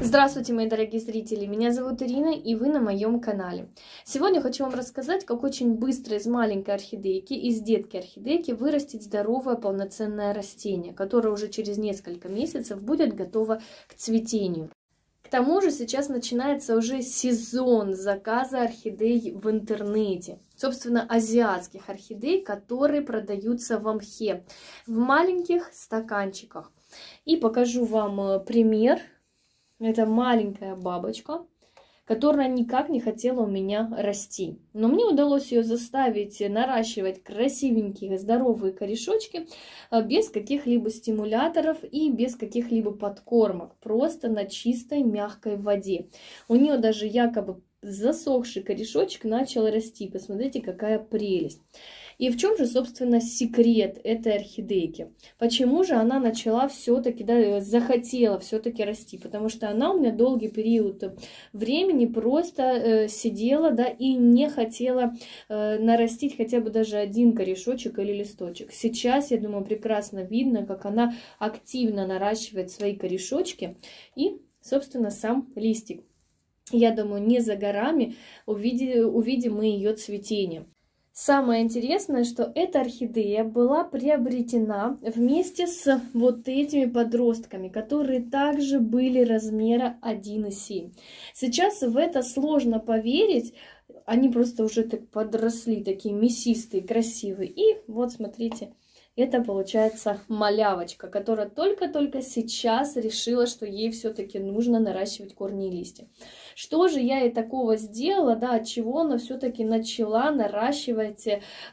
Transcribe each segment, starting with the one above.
Здравствуйте, мои дорогие зрители! Меня зовут Ирина, и вы на моем канале. Сегодня хочу вам рассказать, как очень быстро из маленькой орхидейки, из детки орхидейки вырастить здоровое полноценное растение, которое уже через несколько месяцев будет готово к цветению. К тому же сейчас начинается уже сезон заказа орхидей в интернете. Собственно, азиатских орхидей, которые продаются в мхе, в маленьких стаканчиках. И покажу вам пример. Это маленькая бабочка, которая никак не хотела у меня расти. Но мне удалось ее заставить наращивать красивенькие здоровые корешочки без каких-либо стимуляторов и без каких-либо подкормок. Просто на чистой мягкой воде. У нее даже якобы засохший корешочек начал расти. Посмотрите, какая прелесть. И в чем же, собственно, секрет этой орхидейки? Почему же она начала все-таки, да, захотела все-таки расти? Потому что она у меня долгий период времени просто сидела, да, и не хотела нарастить хотя бы даже один корешочек или листочек. Сейчас, я думаю, прекрасно видно, как она активно наращивает свои корешочки и, собственно, сам листик. Я думаю, не за горами увидим мы ее цветение. Самое интересное, что эта орхидея была приобретена вместе с вот этими подростками, которые также были размера 1,7. Сейчас в это сложно поверить, они просто уже так подросли, такие мясистые, красивые. И вот смотрите, это получается малявочка, которая только-только сейчас решила, что ей все-таки нужно наращивать корни и листья. Что же я и такого сделала, да, от чего она все-таки начала наращивать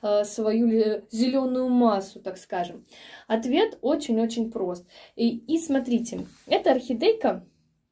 свою зеленую массу, так скажем? Ответ очень-очень прост. И смотрите, эта орхидейка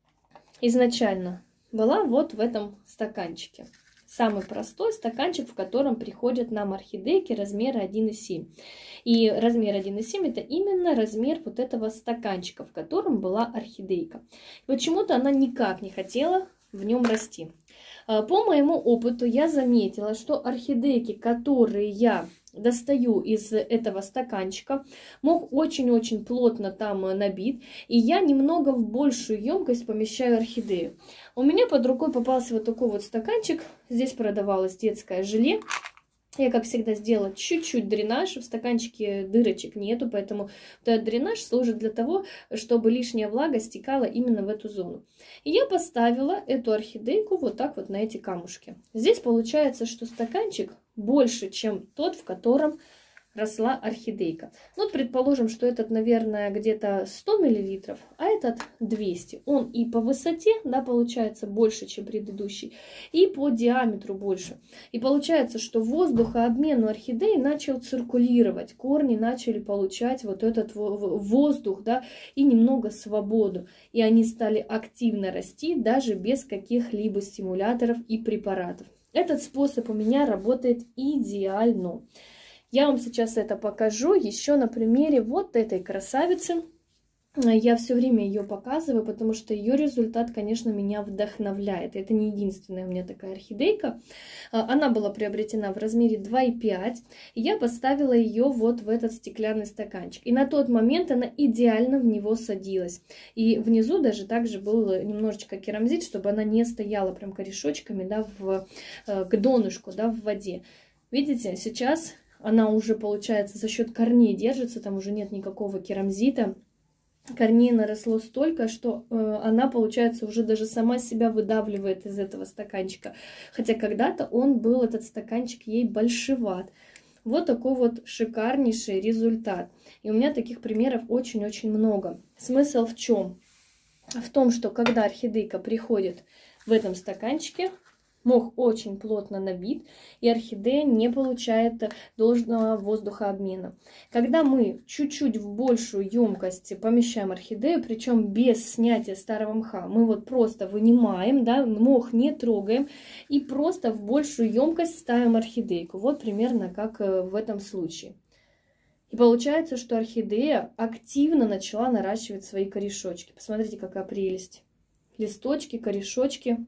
изначально была вот в этом стаканчике. Самый простой стаканчик, в котором приходят нам орхидейки размера 1,7. И размер 1,7 это именно размер вот этого стаканчика, в котором была орхидейка. Почему-то она никак не хотела в нем расти. По моему опыту я заметила, что орхидейки, которые я достаю из этого стаканчика, мох очень-очень плотно там набит, и я немного в большую емкость помещаю орхидею. У меня под рукой попался вот такой вот стаканчик, здесь продавалось детское желе. Я, как всегда, сделала чуть-чуть дренаж, в стаканчике дырочек нету, поэтому этот дренаж служит для того, чтобы лишняя влага стекала именно в эту зону. И я поставила эту орхидейку вот так вот на эти камушки. Здесь получается, что стаканчик больше, чем тот, в котором росла орхидейка. Вот предположим, что этот, наверное, где-то 100 мл, а этот 200. Он и по высоте, да, получается больше, чем предыдущий, и по диаметру больше. И получается, что воздухообмен у орхидеи начал циркулировать, корни начали получать вот этот воздух, да, и немного свободу. И они стали активно расти даже без каких-либо стимуляторов и препаратов. Этот способ у меня работает идеально. Я вам сейчас это покажу еще на примере вот этой красавицы. Я все время ее показываю, потому что ее результат, конечно, меня вдохновляет. Это не единственная у меня такая орхидейка. Она была приобретена в размере 2,5. Я поставила ее вот в этот стеклянный стаканчик. И на тот момент она идеально в него садилась. И внизу даже также был немножечко керамзит, чтобы она не стояла прям корешочками, да, к донышку, да, в воде. Видите, сейчас она уже, получается, за счет корней держится, там уже нет никакого керамзита. Корней наросло столько, что она, получается, уже даже сама себя выдавливает из этого стаканчика. Хотя когда-то он был, этот стаканчик, ей большеват. Вот такой вот шикарнейший результат. И у меня таких примеров очень-очень много. Смысл в чем? В том, что когда орхидейка приходит в этом стаканчике, мох очень плотно набит, и орхидея не получает должного воздухообмена. Когда мы чуть-чуть в большую емкость помещаем орхидею, причем без снятия старого мха, мы вот просто вынимаем, да, мох не трогаем, и просто в большую емкость ставим орхидейку. Вот примерно как в этом случае. И получается, что орхидея активно начала наращивать свои корешочки. Посмотрите, какая прелесть. Листочки, корешочки.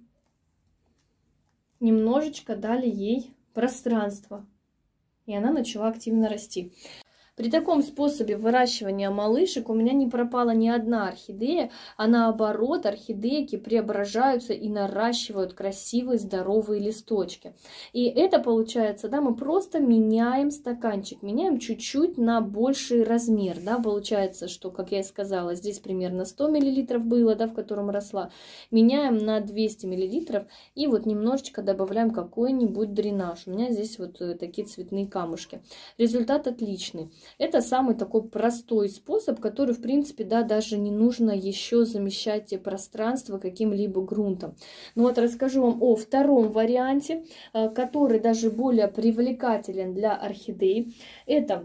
Немножечко дали ей пространство, и она начала активно расти. При таком способе выращивания малышек у меня не пропала ни одна орхидея, а наоборот, орхидейки преображаются и наращивают красивые здоровые листочки. И это получается, да, мы просто меняем стаканчик, меняем чуть-чуть на больший размер, да, получается, что, как я и сказала, здесь примерно 100 мл было, да, в котором росла, меняем на 200 мл и вот немножечко добавляем какой-нибудь дренаж. У меня здесь вот такие цветные камушки. Результат отличный. Это самый такой простой способ, который, в принципе, да, даже не нужно еще замещать пространство каким-либо грунтом. Ну вот расскажу вам о втором варианте, который даже более привлекателен для орхидей. Это,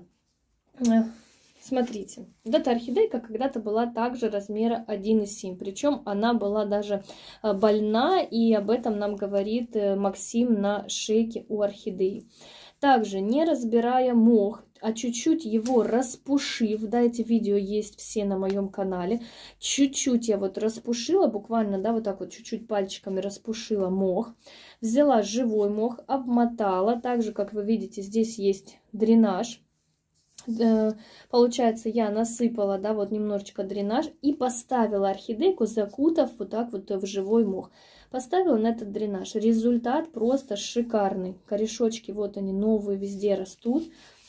смотрите, вот эта орхидейка когда-то была также размера 1,7, причем она была даже больна, и об этом нам говорит Максим на шейке у орхидеи. Также, не разбирая мох, а чуть-чуть его распушив, да, эти видео есть все на моем канале, чуть-чуть я вот распушила, буквально, да, вот так вот чуть-чуть пальчиками распушила мох, взяла живой мох, обмотала, так же, как вы видите, здесь есть дренаж. Получается, я насыпала, да, вот немножечко дренаж и поставила орхидейку, закутав вот так вот в живой мох. Поставила на этот дренаж. Результат просто шикарный. Корешочки, вот они новые, везде растут.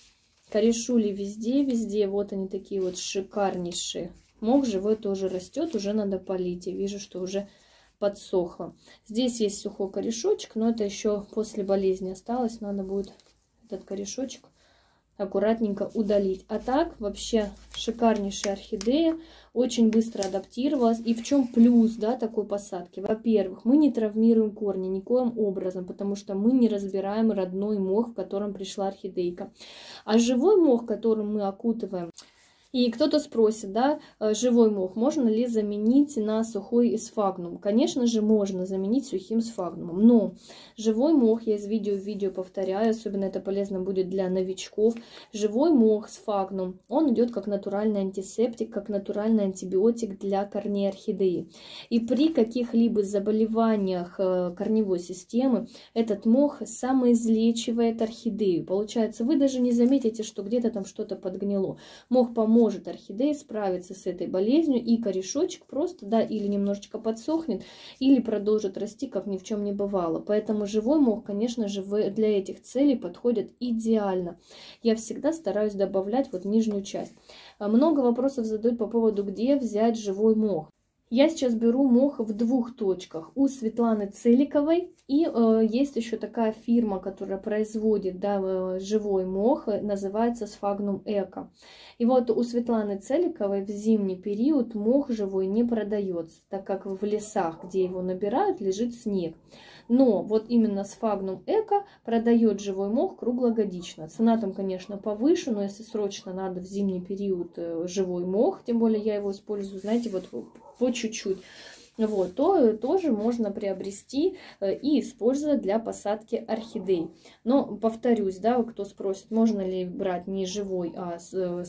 Корешули везде, вот они такие вот шикарнейшие. Мох живой тоже растет, уже надо полить. Я вижу, что уже подсохло. Здесь есть сухой корешочек, но это еще после болезни осталось. Надо будет этот корешочек аккуратненько удалить. А так вообще шикарнейшая орхидея, очень быстро адаптировалась. И в чем плюс, да, такой посадки? Во-первых, мы не травмируем корни никоим образом, потому что мы не разбираем родной мох, в котором пришла орхидейка. А живой мох, которым мы окутываем. И кто-то спросит, да, живой мох можно ли заменить на сухой сфагнум? Конечно же, можно заменить сухим сфагнумом, но живой мох, я из видео в видео повторяю, особенно это полезно будет для новичков, живой мох сфагнум, он идет как натуральный антисептик, как натуральный антибиотик для корней орхидеи. И при каких-либо заболеваниях корневой системы этот мох самоизлечивает орхидею. Получается, вы даже не заметите, что где-то там что-то подгнило. Мох поможет орхидее справиться с этой болезнью, и корешочек просто, да, или немножечко подсохнет, или продолжит расти, как ни в чем не бывало. Поэтому живой мох, конечно же, для этих целей подходит идеально. Я всегда стараюсь добавлять вот нижнюю часть. Много вопросов задают по поводу, где взять живой мох. Я сейчас беру мох в двух точках. У Светланы Целиковой. И есть еще такая фирма, которая производит, да, живой мох, называется Сфагнум Эко. И вот у Светланы Целиковой в зимний период мох живой не продается, так как в лесах, где его набирают, лежит снег. Но вот именно Сфагнум Эко продает живой мох круглогодично. Цена там, конечно, повыше, но если срочно надо в зимний период живой мох, тем более я его использую, знаете, вот по чуть-чуть, вот, то тоже можно приобрести и использовать для посадки орхидей. Но повторюсь, да, кто спросит, можно ли брать не живой, а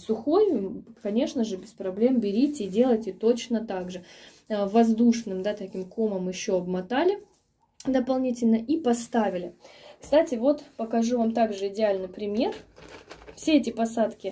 сухой, конечно же, без проблем берите и делайте точно так же. Воздушным, да, таким комом еще обмотали дополнительно и поставили. Кстати, вот покажу вам также идеальный пример. Все эти посадки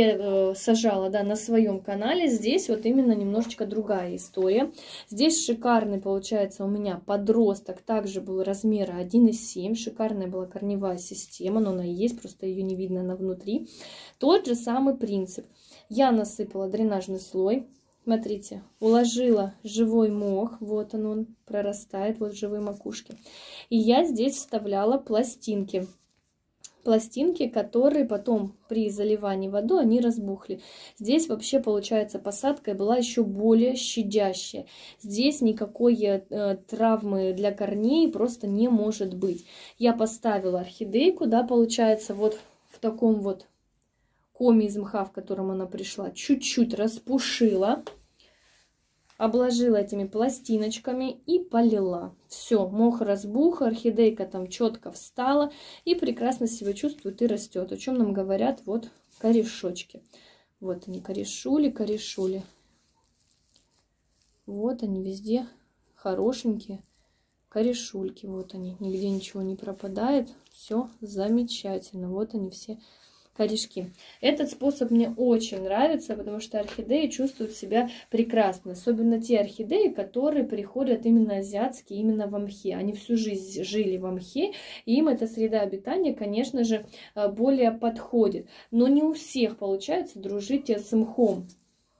я сажала, да, на своем канале. Здесь вот именно немножечко другая история. Здесь шикарный получается у меня подросток. Также был размера 1,7. Шикарная была корневая система. Но она и есть, просто ее не видно на внутри. Тот же самый принцип. Я насыпала дренажный слой. Смотрите, уложила живой мох. Вот он прорастает, вот живые макушки. И я здесь вставляла пластинки. Пластинки, которые потом при заливании водой, они разбухли. Здесь вообще, получается, посадка была еще более щадящая. Здесь никакой травмы для корней просто не может быть. Я поставила орхидейку, да, получается, вот в таком вот коме из мха, в котором она пришла, чуть-чуть распушила, обложила этими пластиночками и полила. Все, мох разбух, орхидейка там четко встала и прекрасно себя чувствует и растет. О чем нам говорят вот корешочки. Вот они, корешули, корешули. Вот они везде хорошенькие корешульки. Вот они, нигде ничего не пропадает. Все замечательно. Вот они все корешки. Этот способ мне очень нравится, потому что орхидеи чувствуют себя прекрасно. Особенно те орхидеи, которые приходят именно азиатские, именно в мхе. Они всю жизнь жили в мхе, и им эта среда обитания, конечно же, более подходит. Но не у всех получается дружить с мхом.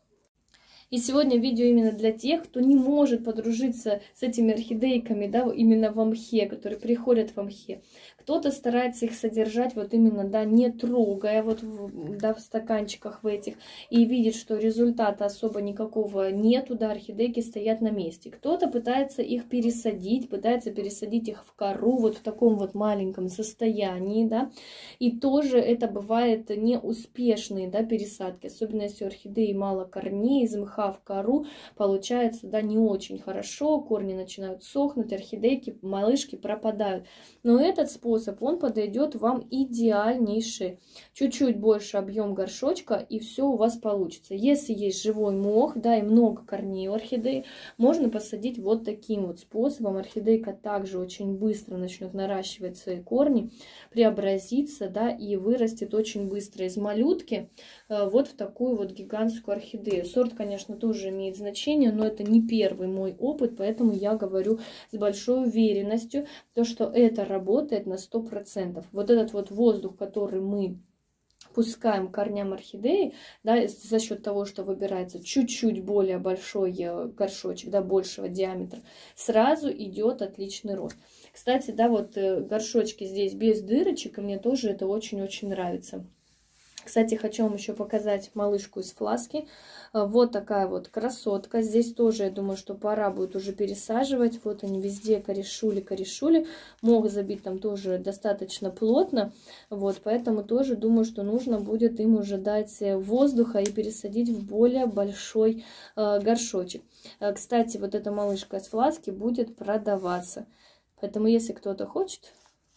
И сегодня видео именно для тех, кто не может подружиться с этими орхидейками, да, именно в мхе, которые приходят в мхе. Кто-то старается их содержать вот именно, да, не трогая, вот, да, в стаканчиках в этих, и видит, что результата особо никакого нету, да, орхидейки стоят на месте. Кто-то пытается их пересадить, их в кору, вот в таком вот маленьком состоянии, да, и тоже это бывает неуспешные, да, пересадки, особенно если у орхидеи мало корней, из мха в кору, получается, да, не очень хорошо, корни начинают сохнуть, орхидейки, малышки пропадают. Но этот способ, он подойдет вам идеальнейший. Чуть-чуть больше объем горшочка, и все у вас получится. Если есть живой мох, да, и много корней у орхидеи, можно посадить вот таким вот способом. Орхидейка также очень быстро начнет наращивать свои корни, преобразиться, да, и вырастет очень быстро из малютки вот в такую вот гигантскую орхидею. Сорт, конечно, тоже имеет значение, но это не первый мой опыт, поэтому я говорю с большой уверенностью, то, что это работает на 100%. Вот этот вот воздух, который мы пускаем корням орхидеи, да, за счет того, что выбирается чуть-чуть более большой горшочек, да, большего диаметра, сразу идет отличный рост. Кстати, да, вот горшочки здесь без дырочек, и мне тоже это очень-очень нравится. Кстати, хочу вам еще показать малышку из фласки. Вот такая вот красотка. Здесь тоже, я думаю, что пора будет уже пересаживать. Вот они везде корешули. Мох забит там тоже достаточно плотно. Вот, поэтому тоже думаю, что нужно будет им уже дать воздуха и пересадить в более большой горшочек. Кстати, вот эта малышка из фласки будет продаваться. Поэтому, если кто-то хочет,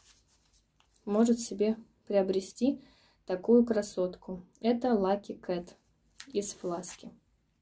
может себе приобрести такую красотку. Это Lucky Cat из фласки.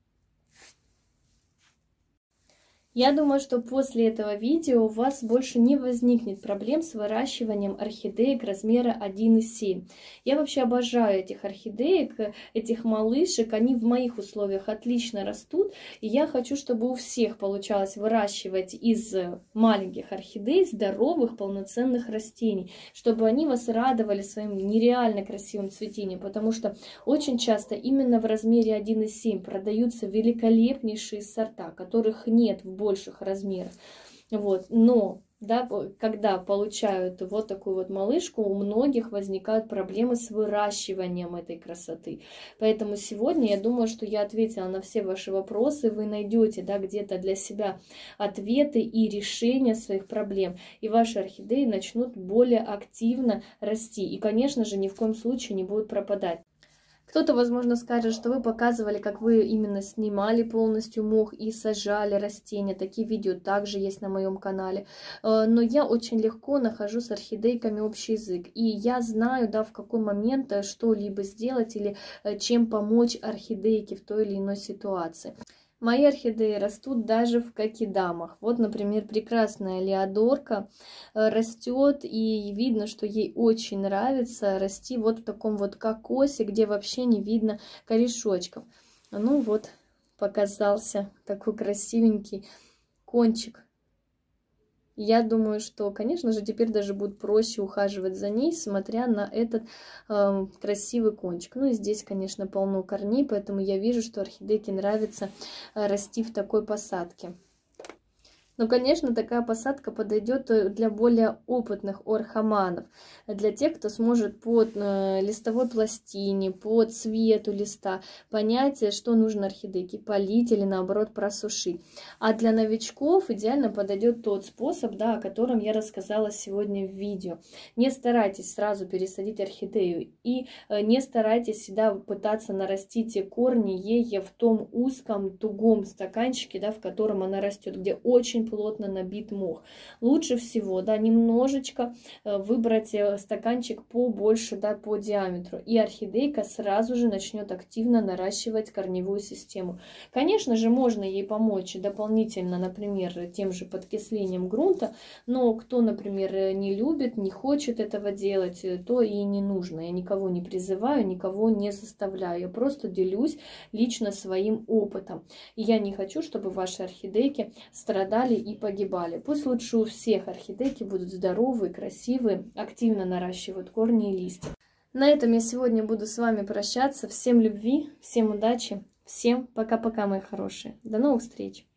Я думаю, что после этого видео у вас больше не возникнет проблем с выращиванием орхидеек размера 1,7. Я вообще обожаю этих орхидеек, этих малышек. Они в моих условиях отлично растут. И я хочу, чтобы у всех получалось выращивать из маленьких орхидей здоровых полноценных растений. Чтобы они вас радовали своим нереально красивым цветением. Потому что очень часто именно в размере 1,7 продаются великолепнейшие сорта, которых нет в больших размерах. Вот. Но да, когда получают вот такую вот малышку, у многих возникают проблемы с выращиванием этой красоты. Поэтому сегодня я думаю, что я ответила на все ваши вопросы. Вы найдете, да, где-то для себя ответы и решения своих проблем. И ваши орхидеи начнут более активно расти. И, конечно же, ни в коем случае не будут пропадать. Кто-то, возможно, скажет, что вы показывали, как вы именно снимали полностью мох и сажали растения. Такие видео также есть на моем канале. Но я очень легко нахожу с орхидейками общий язык. И я знаю, да, в какой момент что-либо сделать или чем помочь орхидейке в той или иной ситуации. Мои орхидеи растут даже в кокидамах. Вот, например, прекрасная леодорка растет, и видно, что ей очень нравится расти вот в таком вот кокосе, где вообще не видно корешочков. Ну вот, показался такой красивенький кончик. Я думаю, что, конечно же, теперь даже будет проще ухаживать за ней, смотря на этот красивый кончик. Ну и здесь, конечно, полно корней, поэтому я вижу, что орхидейке нравится расти в такой посадке. Но, конечно, такая посадка подойдет для более опытных орхоманов, для тех, кто сможет по листовой пластине, по цвету листа понять, что нужно орхидейке, полить или, наоборот, просушить. А для новичков идеально подойдет тот способ, да, о котором я рассказала сегодня в видео. Не старайтесь сразу пересадить орхидею и не старайтесь всегда пытаться нарастить корни ей в том узком, тугом стаканчике, да, в котором она растет, где очень плотно набит мох. Лучше всего, да, немножечко выбрать стаканчик побольше, да, по диаметру, и орхидейка сразу же начнет активно наращивать корневую систему. Конечно же, можно ей помочь дополнительно, например, тем же подкислением грунта, но кто, например, не любит, не хочет этого делать, то и не нужно. Я никого не призываю, никого не заставляю, я просто делюсь лично своим опытом. И я не хочу, чтобы ваши орхидейки страдали и погибали. Пусть лучше у всех орхидейки будут здоровые, красивые, активно наращивают корни и листья. На этом я сегодня буду с вами прощаться. Всем любви, всем удачи, всем пока-пока, мои хорошие. До новых встреч!